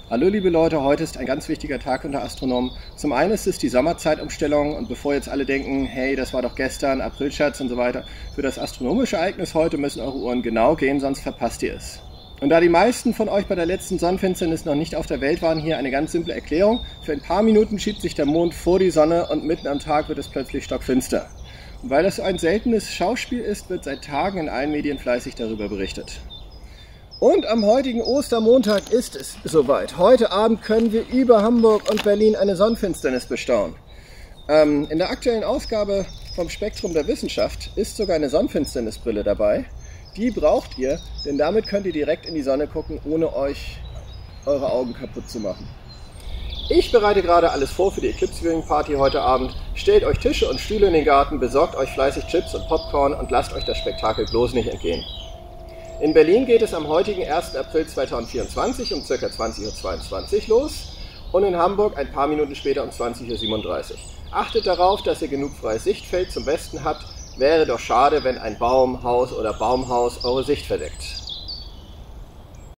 Hallo liebe Leute, heute ist ein ganz wichtiger Tag unter Astronomen. Zum einen ist es die Sommerzeitumstellung und bevor jetzt alle denken, hey, das war doch gestern, Aprilscherz und so weiter, für das astronomische Ereignis heute müssen eure Uhren genau gehen, sonst verpasst ihr es. Und da die meisten von euch bei der letzten Sonnenfinsternis noch nicht auf der Welt waren, hier eine ganz simple Erklärung. Für ein paar Minuten schiebt sich der Mond vor die Sonne und mitten am Tag wird es plötzlich stockfinster. Und weil das so ein seltenes Schauspiel ist, wird seit Tagen in allen Medien fleißig darüber berichtet. Und am heutigen Ostermontag ist es soweit. Heute Abend können wir über Hamburg und Berlin eine Sonnenfinsternis bestaunen. In der aktuellen Ausgabe vom Spektrum der Wissenschaft ist sogar eine Sonnenfinsternisbrille dabei. Die braucht ihr, denn damit könnt ihr direkt in die Sonne gucken, ohne euch eure Augen kaputt zu machen. Ich bereite gerade alles vor für die Eclipse Viewing Party heute Abend. Stellt euch Tische und Stühle in den Garten, besorgt euch fleißig Chips und Popcorn und lasst euch das Spektakel bloß nicht entgehen. In Berlin geht es am heutigen 1. April 2024 um ca. 20:22 Uhr los und in Hamburg ein paar Minuten später um 20:37 Uhr. Achtet darauf, dass ihr genug freies Sichtfeld zum Westen habt. Wäre doch schade, wenn ein Baum, Haus oder Baumhaus eure Sicht verdeckt.